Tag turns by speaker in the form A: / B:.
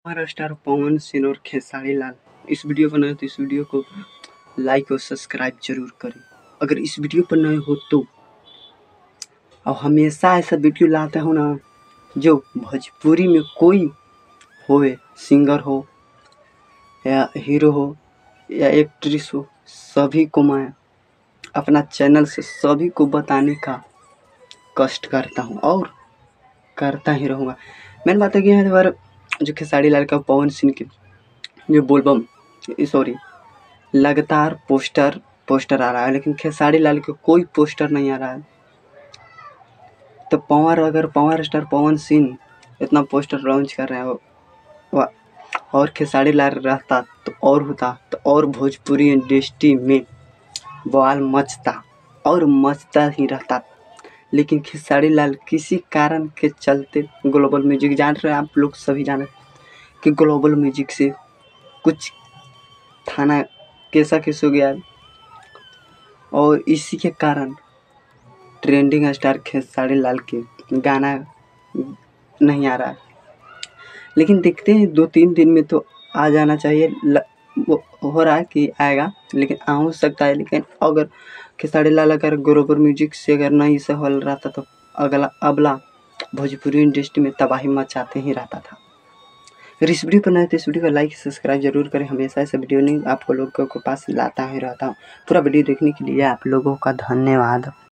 A: हमारा स्टार पवन सिंह और खेसारी लाल इस वीडियो पर नए हो तो इस वीडियो को लाइक और सब्सक्राइब जरूर करें। अगर इस वीडियो पर नए हो तो और हमेशा ऐसा वीडियो लाता हूँ ना जो भोजपुरी में कोई होए, सिंगर हो या हीरो हो या एक्ट्रेस हो, सभी को मैं अपना चैनल से सभी को बताने का कष्ट करता हूँ और करता ही रहूँगा। मेन बात है कि यहाँ पर जो खेसारी लाल का पवन सिंह के जो बोलबम सॉरी लगातार पोस्टर आ रहा है, लेकिन खेसारी लाल के कोई पोस्टर नहीं आ रहा है। तो पावर स्टार पवन सिंह इतना पोस्टर लॉन्च कर रहे हैं और खेसारी लाल रहता तो और होता तो और भोजपुरी इंडस्ट्री में बवाल मचता और मचता ही रहता। लेकिन खेसारी लाल किसी कारण के चलते ग्लोबल म्यूजिक, जान रहे हैं आप लोग सभी जाने कि ग्लोबल म्यूजिक से कुछ थाना केस हो गया और इसी के कारण ट्रेंडिंग स्टार खेसारी लाल के गाना नहीं आ रहा है। लेकिन देखते हैं 2-3 दिन में तो आ जाना चाहिए। वो हो रहा है कि आएगा, लेकिन आ हो सकता है। लेकिन अगर खेसारी लाल अगर ग्लोबल म्यूजिक से अगर नहीं से हल रहता तो अगला भोजपुरी इंडस्ट्री में तबाही मचाते ही रहता था। अगर इस वीडियो पर नए तो इस वीडियो को लाइक सब्सक्राइब जरूर करें। हमेशा ऐसा वीडियो नहीं आपको लोगों के पास लाता ही रहता हूँ। पूरा वीडियो देखने के लिए आप लोगों का धन्यवाद।